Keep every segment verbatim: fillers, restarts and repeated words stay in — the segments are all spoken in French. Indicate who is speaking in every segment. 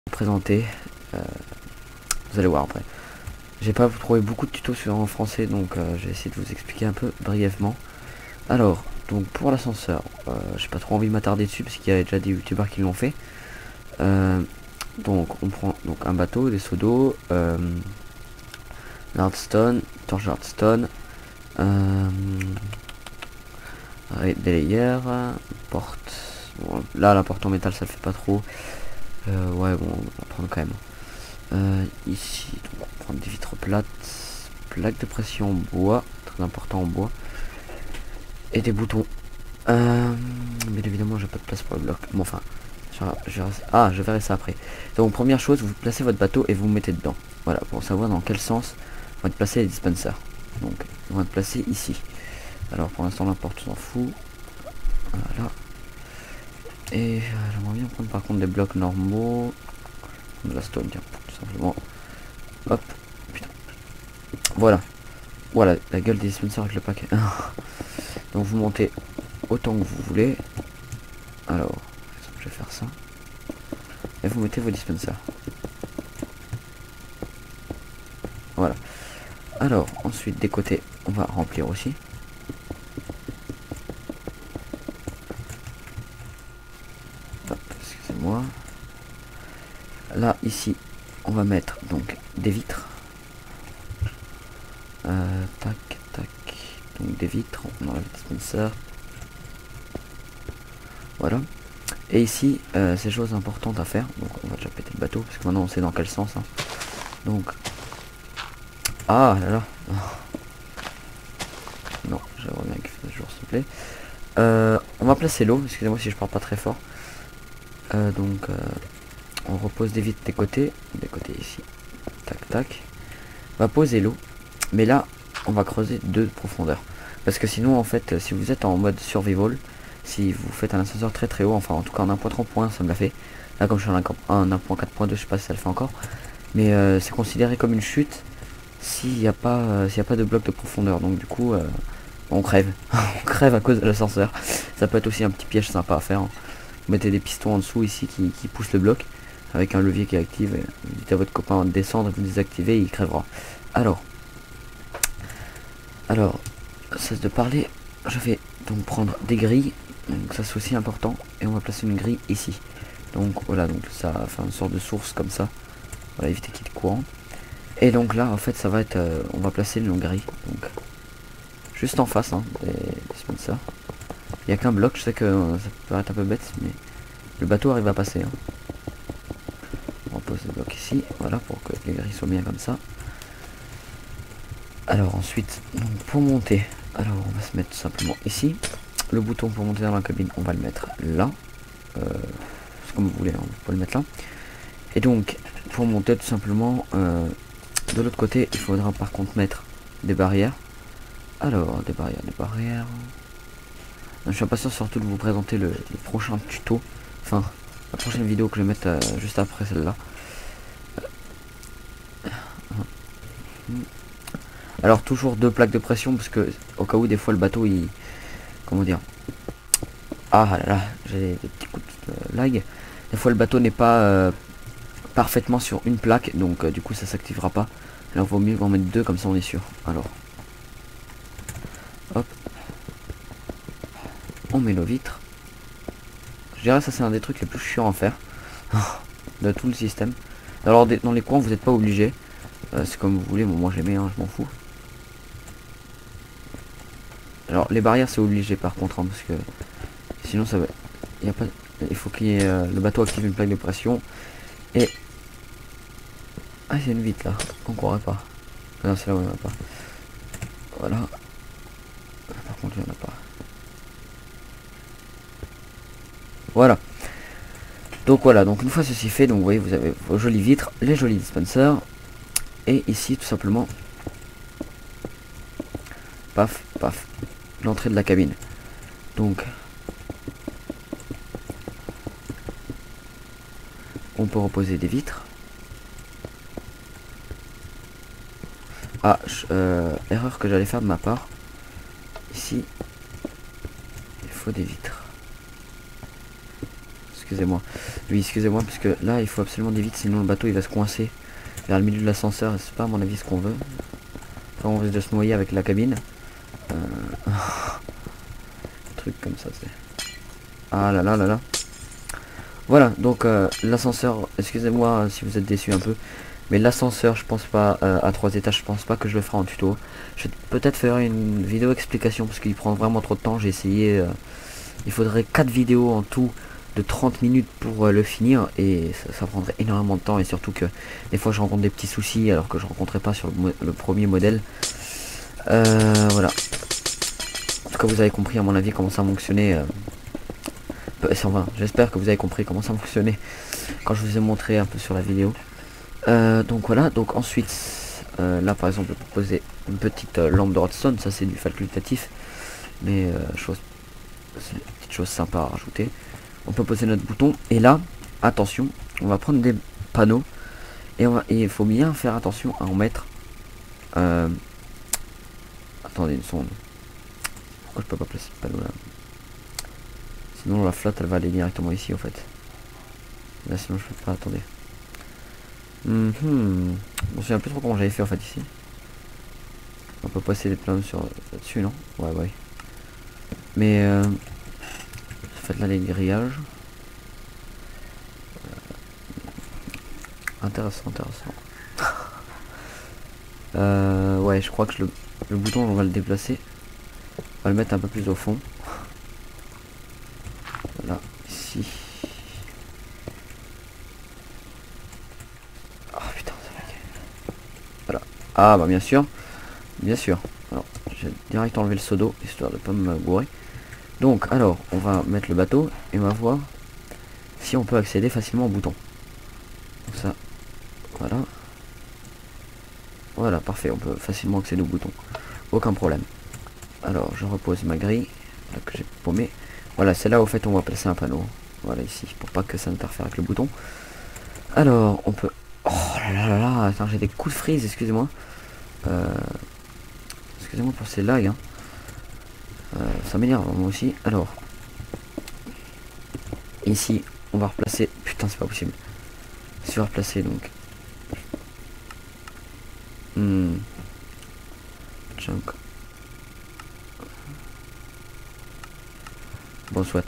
Speaker 1: vous présenter. Euh, vous allez voir après. J'ai pas trouvé beaucoup de tutos sur en français, donc euh, j'ai essayé de vous expliquer un peu brièvement. Alors, donc pour l'ascenseur, euh, j'ai pas trop envie de m'attarder dessus parce qu'il y a déjà des youtubeurs qui l'ont fait. Euh, donc on prend donc un bateau, des seaux d'eau, euh, hardstone, torche hardstone, euh, des layers, porte. Bon, là la porte en métal ça le fait pas trop. Euh, ouais bon on va prendre quand même. Euh, ici donc, on va prendre des vitres plates, plaque de pression en bois, très important en bois, et des boutons. Euh, mais évidemment j'ai pas de place pour le bloc. Bon enfin, je, je, ah je verrai ça après. Donc première chose, vous placez votre bateau et vous, vous mettez dedans. Voilà, pour savoir dans quel sens vont être placés les dispensers. Donc ils vont être placés ici. Alors pour l'instant la porte s'en fout. Voilà. Et euh, j'aimerais bien prendre par contre des blocs normaux. De la stone, tiens, tout simplement. Hop, putain. Voilà. Voilà, la gueule des dispensers avec le paquet. Donc vous montez autant que vous voulez. Alors, je vais faire ça. Et vous mettez vos dispensers. Voilà. Alors, ensuite, des côtés, on va remplir aussi. Excusez-moi. Là, ici, on va mettre donc des vitres. Euh, tac, tac. Donc des vitres, on enlève le dispenser. Voilà. Et ici, euh, ces choses importantes à faire. Donc on va déjà péter le bateau, parce que maintenant on sait dans quel sens. Hein. Donc... Ah là là. Non, j'aimerais bien qu'il fasse jour, s'il te plaît. Euh, on va placer l'eau, excusez-moi si je parle pas très fort. Euh, donc, euh, on repose des vitres des côtés. Des côtés ici. Tac, tac. On va poser l'eau. Mais là, on va creuser deux de profondeur. Parce que sinon, en fait, si vous êtes en mode survival, si vous faites un ascenseur très très haut, enfin en tout cas en un point trente point un, ça me l'a fait. Là, comme je suis en un point quatre point deux, je sais pas si ça le fait encore. Mais euh, c'est considéré comme une chute s'il n'y a pas euh, s'il n'y a pas de bloc de profondeur. Donc du coup, euh, on crève. On crève à cause de l'ascenseur. Ça peut être aussi un petit piège sympa à faire. Hein. Vous mettez des pistons en dessous ici qui, qui poussent le bloc avec un levier qui est actif. Et vous dites à votre copain de descendre et vous désactivez, il crèvera. Alors, alors, cesse de parler. Je vais donc prendre des grilles. Donc ça c'est aussi important. Et on va placer une grille ici. Donc voilà, donc ça fait une sorte de source comme ça. Voilà, éviter qu'il y ait de courant. Et donc là en fait ça va être euh, on va placer une grille donc juste en face hein, des, des sponsors. Il n'y a qu'un bloc, je sais que euh, ça peut paraître un peu bête mais le bateau arrive à passer hein. On pose le bloc ici, voilà, pour que les grilles soient bien comme ça. Alors ensuite donc pour monter, alors on va se mettre tout simplement ici. Le bouton pour monter dans la cabine on va le mettre là, euh, c'est comme vous voulez, hein, vous pouvez le mettre là. Et donc pour monter tout simplement euh, de l'autre côté, il faudra par contre mettre des barrières. Alors, des barrières, des barrières. Je suis impatient surtout de vous présenter le, le prochain tuto. Enfin, la prochaine vidéo que je vais mettre euh, juste après celle-là. Alors, toujours deux plaques de pression, parce que au cas où, des fois, le bateau, il... Comment dire? Ah là là, j'ai des petits coups de lag. Des fois, le bateau n'est pas euh, parfaitement sur une plaque, donc euh, du coup, ça s'activera pas. Alors vaut mieux en mettre deux, comme ça on est sûr. Alors, hop, on met nos vitres. Je dirais ça c'est un des trucs les plus chiants à faire de tout le système. Alors dans les coins vous n'êtes pas obligé, euh, c'est comme vous voulez. Bon, moi j'aimais, hein, je m'en fous. Alors les barrières c'est obligé par contre, hein, parce que sinon ça va. Il y a pas. Il faut qu'il y ait euh, le bateau active une plaque de pression et ah il y a une vitre là, on croirait pas. Non c'est là où il n'y en a pas. Voilà. Par contre il n'y en a pas. Voilà. Donc voilà, donc une fois ceci fait, donc vous voyez vous avez vos jolies vitres, les jolis dispensers. Et ici tout simplement. Paf, paf. L'entrée de la cabine. Donc on peut reposer des vitres. Ah, euh, erreur que j'allais faire de ma part. Ici, il faut des vitres. excusez-moi. Oui, excusez-moi, parce que là, il faut absolument des vitres, sinon le bateau, il va se coincer vers le milieu de l'ascenseur, et c'est pas à mon avis ce qu'on veut. Là, on risque de se noyer avec la cabine. Euh... truc comme ça, c'est... Ah là là là là. Voilà, donc euh, l'ascenseur, excusez-moi si vous êtes déçu un peu, mais l'ascenseur, je pense pas, euh, à trois étages, je pense pas que je le ferai en tuto. Je vais peut-être faire une vidéo explication, parce qu'il prend vraiment trop de temps, j'ai essayé... Euh, il faudrait quatre vidéos en tout de trente minutes pour euh, le finir, et ça, ça prendrait énormément de temps, et surtout que des fois je rencontre des petits soucis, alors que je rencontrais pas sur le, le premier modèle. Euh, voilà. En tout cas, vous avez compris à mon avis comment ça fonctionnait. Euh, Enfin, j'espère que vous avez compris comment ça fonctionnait quand je vous ai montré un peu sur la vidéo. Euh, donc voilà, donc ensuite, euh, là par exemple, proposer une petite euh, lampe de redstone, ça c'est du facultatif, mais euh, chose, c'est une petite chose sympa à rajouter. On peut poser notre bouton, et là, attention, on va prendre des panneaux, et on va, et il faut bien faire attention à en mettre. Euh, attendez une seconde. Pourquoi je peux pas placer le panneau là? Sinon la flotte elle va aller directement ici en fait. Là sinon je peux pas, attendez. Mm -hmm. Je me souviens plus trop comment j'avais fait en fait ici. On peut passer des plans sur là-dessus, non? Ouais ouais. Mais euh, en fait là les grillages. Euh, intéressant, intéressant. euh, ouais je crois que le, le bouton on va le déplacer. On va le mettre un peu plus au fond. Voilà, ici. Oh putain, ça va. Voilà. Ah bah bien sûr. Bien sûr. Alors, j'ai direct enlevé le seau d'eau, histoire de pas me gourer. Donc, alors, on va mettre le bateau et on va voir si on peut accéder facilement au bouton. Donc ça, voilà. Voilà, parfait, on peut facilement accéder au bouton. Aucun problème. Alors, je repose ma grille, là que j'ai paumé. Voilà, c'est là au fait on va placer un panneau. Voilà, ici, pour pas que ça interfère avec le bouton. Alors, on peut... Oh là là là là, attends, j'ai des coups de frise, excusez-moi. Euh... Excusez-moi pour ces lags, hein. Euh, ça m'énerve moi aussi. Alors, ici, on va replacer... Putain, c'est pas possible. Si on va replacer, donc... Hmm. Junk. Bon, soit.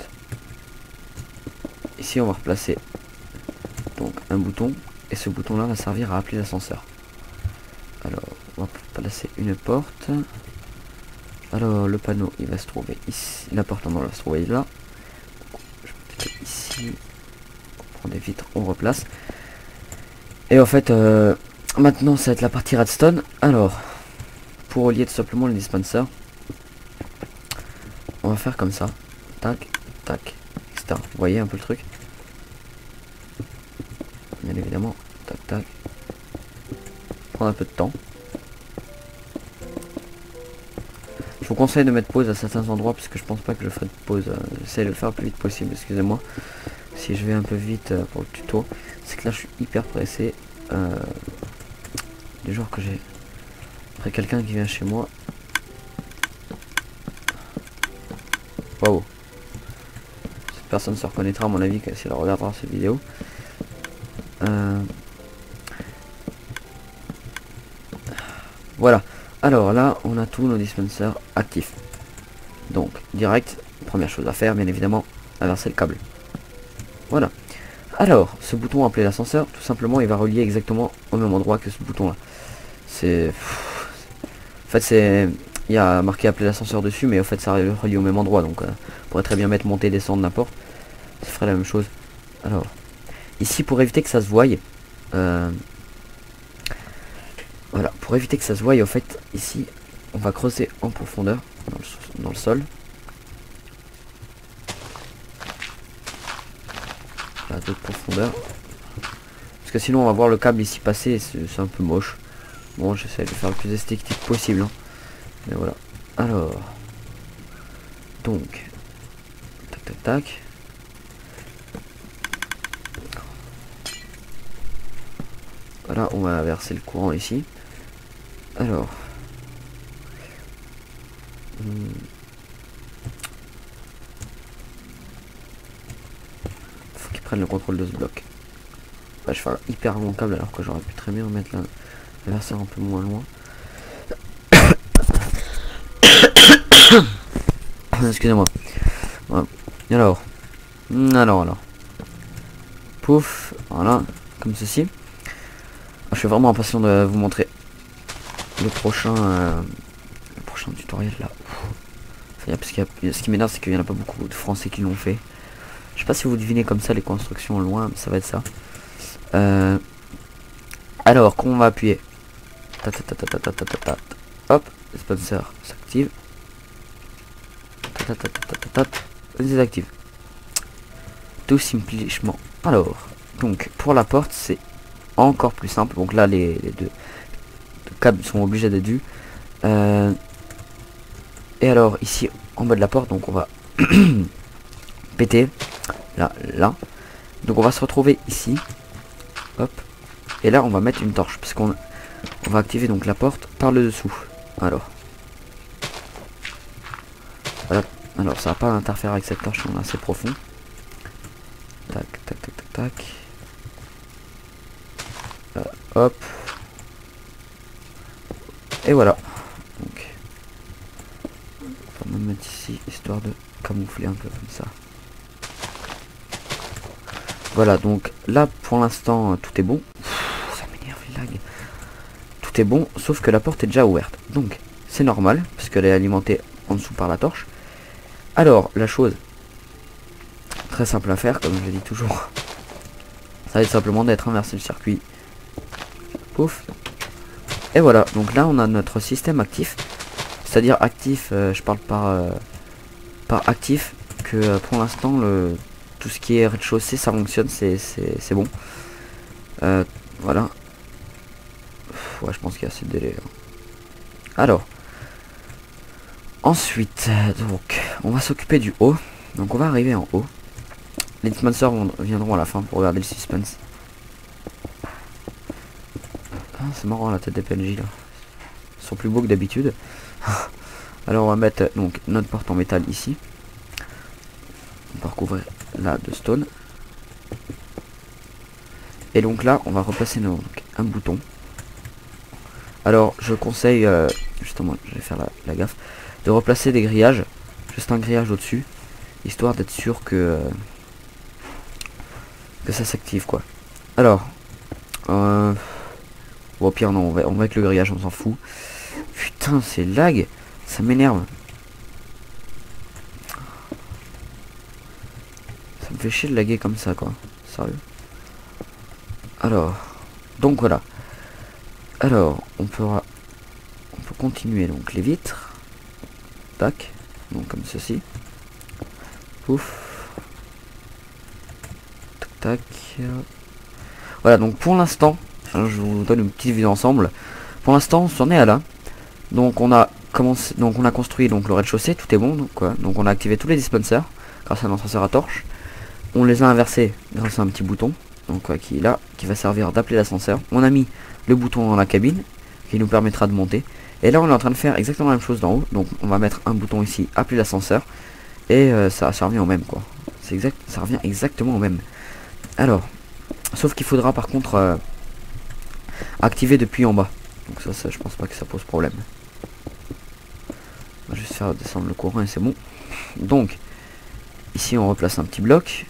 Speaker 1: Ici, on va replacer donc un bouton. Et ce bouton-là va servir à appeler l'ascenseur. Alors, on va placer une porte. Alors, le panneau, il va se trouver ici. La porte, on va se trouver là. Je vais ici. On prend des vitres, on replace. Et en fait, euh, maintenant, ça va être la partie redstone. Alors, pour relier tout simplement le dispenser, on va faire comme ça. Tac, tac, et cetera. Vous voyez un peu le truc? Bien évidemment. Tac, tac. Prendre un peu de temps. Je vous conseille de mettre pause à certains endroits parce que je pense pas que je ferai de pause. Euh, J'essaie de le faire le plus vite possible, excusez-moi. Si je vais un peu vite euh, pour le tuto. C'est que là je suis hyper pressé. Euh, du genre que j'ai après quelqu'un qui vient chez moi. Waouh. Cette personne se reconnaîtra à mon avis si elle regardera cette vidéo. Euh, voilà. Alors là, on a tous nos dispensers actifs. Donc, direct, première chose à faire, bien évidemment, inverser le câble. Voilà. Alors, ce bouton appelé l'ascenseur, tout simplement, il va relier exactement au même endroit que ce bouton-là. C'est... En fait, c'est... Il y a marqué appeler l'ascenseur dessus, mais au fait, ça relie au même endroit. Donc, euh, on pourrait très bien mettre monter, descendre, n'importe. Ça ferait la même chose. Alors, ici, pour éviter que ça se voie... Euh, Voilà, pour éviter que ça se voie, en fait, ici, on va creuser en profondeur dans le, dans le sol. Là, de profondeur. Parce que sinon, on va voir le câble ici passer, c'est un peu moche. Bon, j'essaie de faire le plus esthétique possible. Hein. Mais voilà. Alors. Donc. Tac, tac, tac. Voilà, on va verser le courant ici. Alors, hmm. faut qu'il prenne le contrôle de ce bloc. Bah, je fais un hyper long câble alors que j'aurais pu très bien mettre l'inverseur un peu moins loin. Excusez-moi. Voilà. Alors. Alors, alors. Pouf. Voilà. Comme ceci. Je suis vraiment impatient de vous montrer le prochain euh, le prochain tutoriel là. Enfin, parce qu'il y a, ce qui m'énerve, c'est qu'il n'y en a pas beaucoup de Français qui l'ont fait. Je sais pas si vous devinez comme ça les constructions loin, mais ça va être ça. Euh, alors, qu'on va appuyer. Ta, ta, ta, ta, ta, ta, ta, ta, ta. Hop, le sponsor s'active. Ta, ta, ta, ta, ta, ta, ta. Désactive. Tout simplement. Alors, donc pour la porte, c'est encore plus simple. Donc là, les, les deux, deux câbles sont obligés d'être vus. Euh, et alors, ici, en bas de la porte, donc on va péter. Là, là. Donc on va se retrouver ici. Hop. Et là, on va mettre une torche. Parce qu'on on va activer donc la porte par le dessous. Alors. Voilà. Alors, ça va pas interférer avec cette torche, on est assez profond. Tac, tac, tac, tac, tac. Là, hop. Et voilà. Donc, on va me mettre ici, histoire de camoufler un peu comme ça. Voilà, donc là, pour l'instant, tout est bon. Pff, ça m'énerve, il lag. Tout est bon, sauf que la porte est déjà ouverte. Donc, c'est normal, parce qu'elle est alimentée en dessous par la torche. Alors, la chose très simple à faire, comme je dis toujours, ça va être simplement d'être inversé le circuit. Pouf. Et voilà, donc là on a notre système actif. C'est-à-dire actif, euh, je parle par, euh, par actif, que euh, pour l'instant le tout ce qui est rez-de-chaussée ça fonctionne, c'est c'est bon. Euh, voilà. Pff, ouais, je pense qu'il y a assez de délai. Hein. Alors. Ensuite, donc, on va s'occuper du haut. Donc on va arriver en haut. Les sponsors viendront à la fin pour regarder le suspense. Ah, c'est marrant la tête des P N J là. Ils sont plus beaux que d'habitude. Alors on va mettre donc notre porte en métal ici. On va recouvrir là de stone. Et donc là on va replacer nos, donc, un bouton. Alors je conseille, euh, justement je vais faire la, la gaffe, de replacer des grillages. Juste un grillage au dessus. Histoire d'être sûr que... Euh, que ça s'active quoi. Alors euh, bon, au pire non, on va, on va avec le grillage, on s'en fout. Putain, c'est lag, ça m'énerve. Ça me fait chier de laguer comme ça quoi, sérieux. Alors, donc voilà. Alors, on pourra on peut continuer donc les vitres. Tac, donc comme ceci. Pouf. Tac. Voilà, donc pour l'instant, je vous donne une petite vue d'ensemble. Pour l'instant, on s'en est à là. Donc on a commencé, donc on a construit donc le rez-de-chaussée, tout est bon. Donc quoi. Donc on a activé tous les dispensers grâce à notre ascenseur à torche. On les a inversés grâce à un petit bouton, donc quoi, qui est là, qui va servir d'appeler l'ascenseur. On a mis le bouton dans la cabine, qui nous permettra de monter. Et là, on est en train de faire exactement la même chose d'en haut. Donc on va mettre un bouton ici, appeler l'ascenseur, et euh, ça, ça revient au même quoi. C'est exact, ça revient exactement au même. Alors, sauf qu'il faudra par contre euh, activer depuis en bas. Donc ça, ça, je pense pas que ça pose problème. On va juste faire descendre le courant et c'est bon. Donc, ici on replace un petit bloc.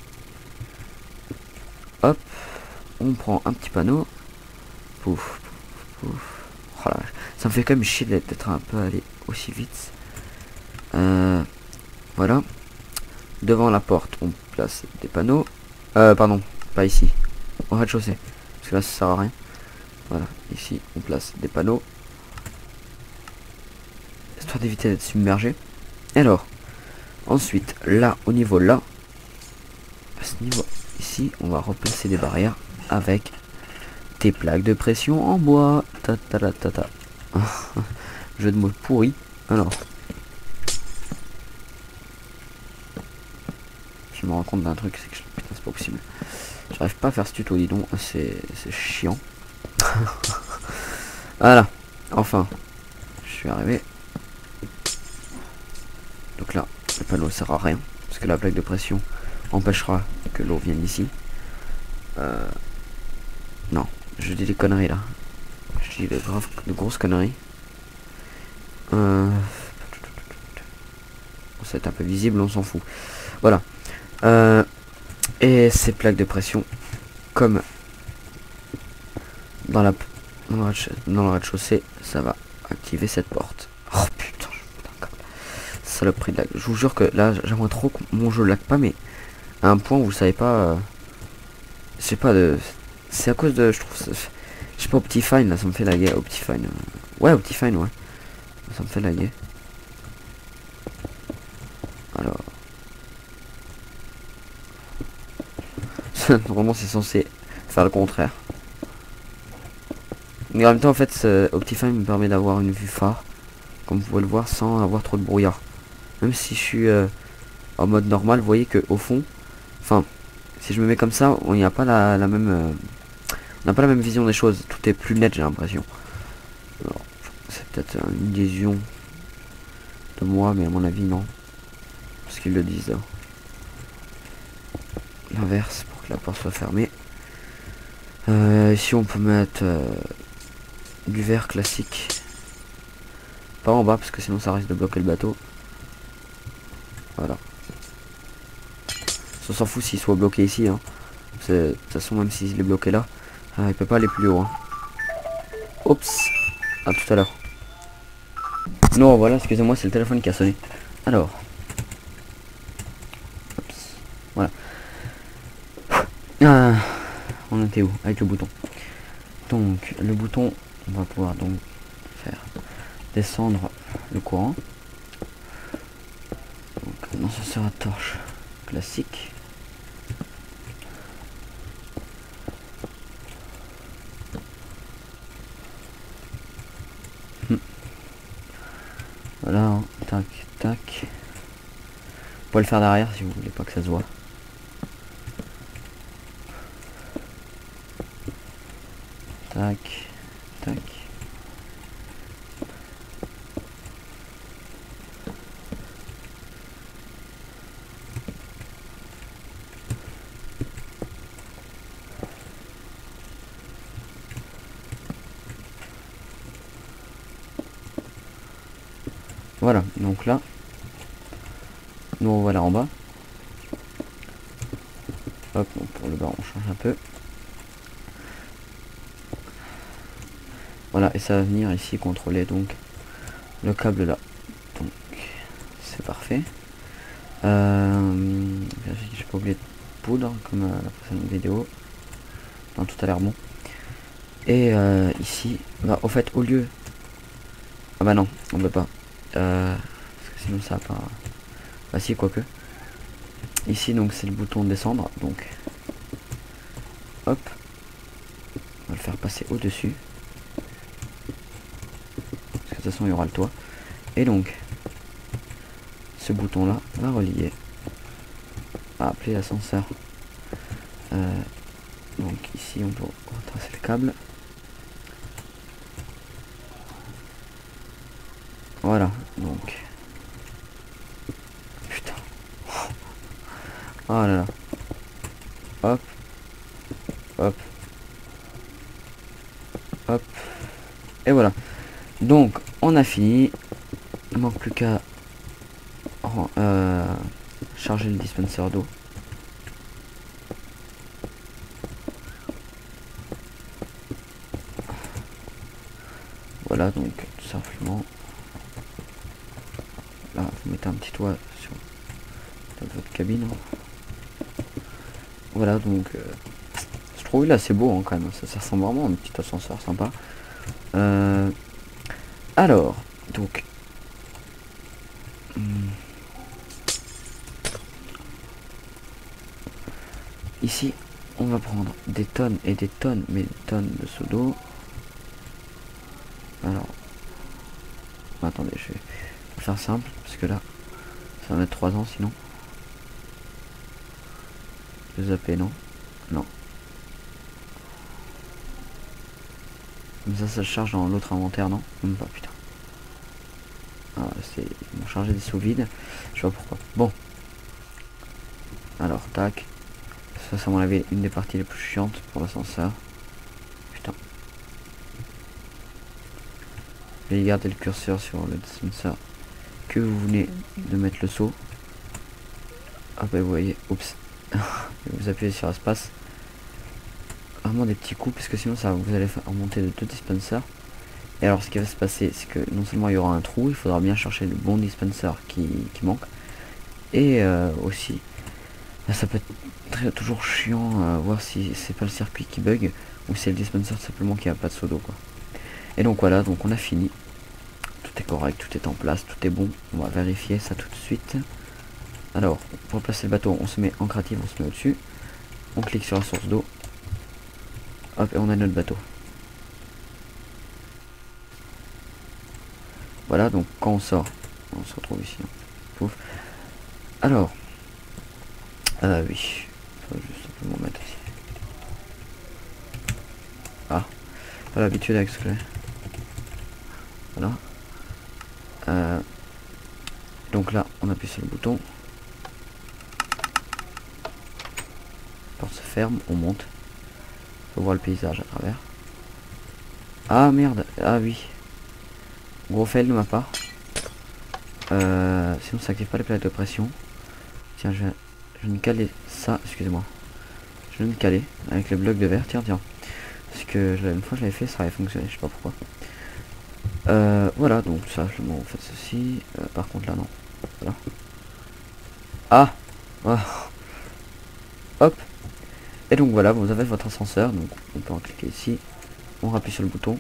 Speaker 1: Hop, on prend un petit panneau. Pouf, pouf, pouf. Oh là, ça me fait quand même chier d'être un peu allé aussi vite. Euh, voilà. Devant la porte, on place des panneaux. Euh, pardon, pas ici. Au rez-de-chaussée. Parce que là, ça sert à rien. Voilà, ici, on place des panneaux. Histoire d'éviter d'être submergé. Alors, ensuite, là, au niveau là, à ce niveau ici, on va replacer des barrières avec des plaques de pression en bois. Ta ta ta ta ta. Jeu de mots pourri. Alors, je me rends compte d'un truc, c'est que je... putain, c'est pas possible. J'arrive pas à faire ce tuto, dis donc, c'est chiant. Voilà, enfin, je suis arrivé. Donc là, le panneau sert à rien, parce que la plaque de pression empêchera que l'eau vienne ici. Euh... Non, je dis des conneries là. Je dis de, graves, de grosses conneries. Euh... C'est un peu visible, on s'en fout. Voilà. Euh... Et ces plaques de pression, comme dans la dans le rez-de-chaussée, ça va activer cette porte. Oh putain, saloperie de lag. Je vous jure que là, j'aimerais trop que mon jeu lag pas, mais à un point où vous savez pas, euh, je sais pas, de, c'est à cause de, je trouve, je sais pas, Optifine là, ça me fait laguer. Optifine, euh, ouais, Optifine, ouais, ça me fait laguer. Alors, normalement c'est censé faire le contraire. Mais en même temps, en fait, Optifine me permet d'avoir une vue phare, comme vous pouvez le voir, sans avoir trop de brouillard. Même si je suis euh, en mode normal, vous voyez que au fond, enfin, si je me mets comme ça, on n'y a pas la, la même, euh, on n'a pas la même vision des choses. Tout est plus net, j'ai l'impression. C'est peut-être une illusion de moi, mais à mon avis non, parce qu'ils le disent. Hein. L'inverse pour que la porte soit fermée. Euh, ici, on peut mettre euh, du verre classique. Pas en bas parce que sinon ça risque de bloquer le bateau. Voilà. On s'en fout s'il soit bloqué ici. Hein. De toute façon, même s'il est bloqué là, euh, il peut pas aller plus haut. Hein. Oups. À tout à l'heure. Non, voilà, excusez-moi, c'est le téléphone qui a sonné. Alors. Oups. Voilà. Ah, on était où? Avec le bouton. Donc, le bouton, on va pouvoir donc faire descendre le courant. Donc, non, ça sera torche classique. Hmm. Voilà, hein. Tac, tac. Vous pouvez le faire derrière si vous voulez pas que ça se voit. Tac, tac. Voilà, donc là, nous on voilà en bas. Hop, donc pour le bas on change un peu. Voilà, et ça va venir ici contrôler donc le câble là. Donc c'est parfait. Euh, j'ai pas oublié de poudre comme euh, la précédente vidéo. Non, tout a l'air bon. Et euh, ici, bah au fait au lieu. Ah bah non, on peut pas. Euh, parce que sinon ça va pas. Bah si, quoique. Ici donc c'est le bouton descendre, donc hop, on va le faire passer au dessus, parce que de toute façon il y aura le toit, et donc ce bouton là va relier à appeler l'ascenseur. Euh, donc ici on peut retracer le câble, voilà, donc putain, oh là là, hop, hop, hop, et voilà. Donc on a fini, il manque plus qu'à euh, charger le dispenser d'eau. Voilà, donc tout simplement là vous mettez un petit toit sur votre cabine. Voilà, donc euh, je trouve là c'est beau hein, quand même, ça, ça ressemble vraiment à un petit ascenseur sympa. Euh, alors, donc hum, ici on va prendre des tonnes et des tonnes, mais des tonnes de seaux d'eau. Alors, attendez, je vais faire simple parce que là ça va mettre trois ans sinon. Je vais zapper, non non. Comme ça, ça se charge dans l'autre inventaire, non? Même pas, putain. Ah, c'est... Ils m'ont chargé des seaux vides. Je sais pas pourquoi. Bon. Alors, tac. Ça, c'est à mon avis une des parties les plus chiantes pour l'ascenseur. Putain. Je vais garder le curseur sur le dispenser que vous venez de mettre le saut. Ah bah vous voyez, oups. Vous appuyez sur espace. Vraiment des petits coups parce que sinon ça vous allez faire remonter de deux dispensers. Et alors ce qui va se passer c'est que non seulement il y aura un trou, il faudra bien chercher le bon dispenser qui, qui manque. Et euh, aussi là, ça peut être très, toujours chiant à voir si c'est pas le circuit qui bug ou c'est le dispenser simplement qui a pas de seau d'eau quoi. Et donc voilà, donc on a fini. Tout est correct, tout est en place, tout est bon. On va vérifier ça tout de suite. Alors, pour placer le bateau, on se met en créative, on se met au-dessus. On clique sur la source d'eau. Hop, et on a notre bateau. Voilà, donc quand on sort, on se retrouve ici. Hein. Pouf. Alors, euh, oui, faut juste simplement mettre ici. Ah, pas l'habitude avec ce que j'ai. Voilà. Euh, donc là, on appuie sur le bouton. La porte se ferme, on monte. On voit le paysage à travers. Ah merde, ah oui. Gros fail de ma part. Euh, sinon ça active pas les plaques de pression. Tiens, je, je vais me caler ça, excusez-moi. Je vais me caler avec le bloc de verre, tiens, tiens. Parce que une fois je l'avais fait, ça avait fonctionné, je sais pas pourquoi. Euh, voilà, donc ça, je m'en fais ceci. Euh, par contre là, non. Voilà. Ah, ah. Hop. Et donc voilà, vous avez votre ascenseur, donc on peut en cliquer ici. On rappuie sur le bouton.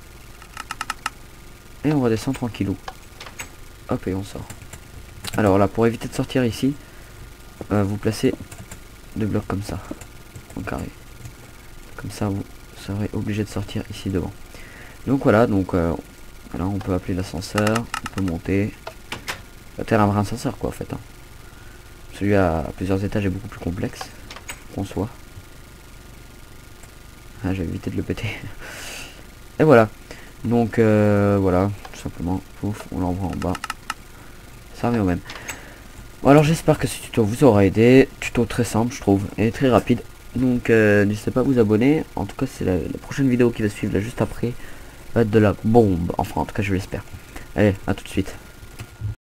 Speaker 1: Et on redescend tranquillou. Hop, et on sort. Alors là, pour éviter de sortir ici, euh, vous placez deux blocs comme ça, en carré. Comme ça, vous serez obligé de sortir ici devant. Donc voilà, donc euh, là on peut appeler l'ascenseur, on peut monter. Tel un vrai ascenseur quoi en fait. Hein. Celui à plusieurs étages est beaucoup plus complexe qu'on soit. Ah, j'ai évité de le péter. Et voilà. Donc euh, voilà, tout simplement, pouf, on l'envoie en bas. Ça revient au même. Bon alors j'espère que ce tuto vous aura aidé. Tuto très simple je trouve et très rapide. Donc euh, n'hésitez pas à vous abonner. En tout cas c'est la, la prochaine vidéo qui va suivre là juste après va être de la bombe. Enfin en tout cas je l'espère. Allez, à tout de suite.